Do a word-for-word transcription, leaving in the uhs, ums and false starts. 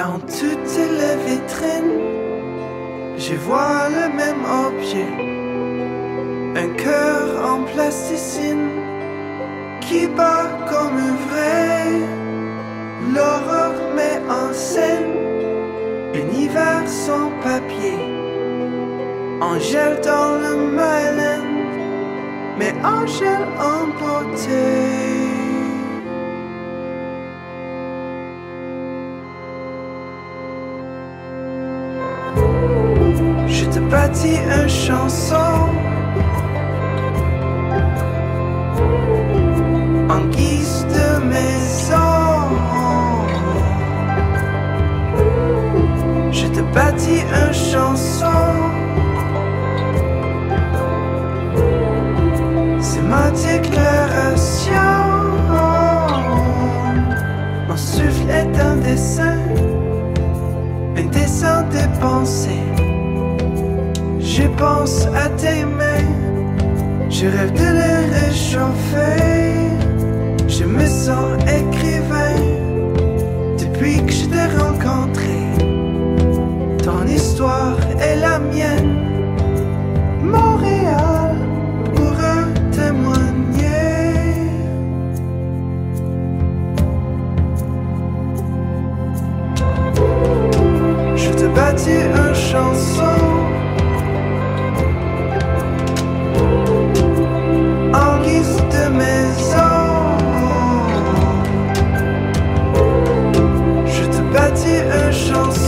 Dans toutes les vitrines, je vois le même objet, un cœur en plasticine qui bat comme un vrai. L'aurore met en scène un hiver sans papier, Angèle dans le Myland, mais Angèle en beauté. Je te bâtis une chanson en guise de maison. Je te bâtis une chanson, c'est ma déclaration. Mon souffle est un dessin, un dessin de pensée. Je pense à tes mains, je rêve de les réchauffer. Je me sens écrivain depuis que je t'ai rencontré. Ton histoire est la mienne, Montréal pourra témoigner. Je te bâtis une chanson en guise de maison. Je te bâtis une chanson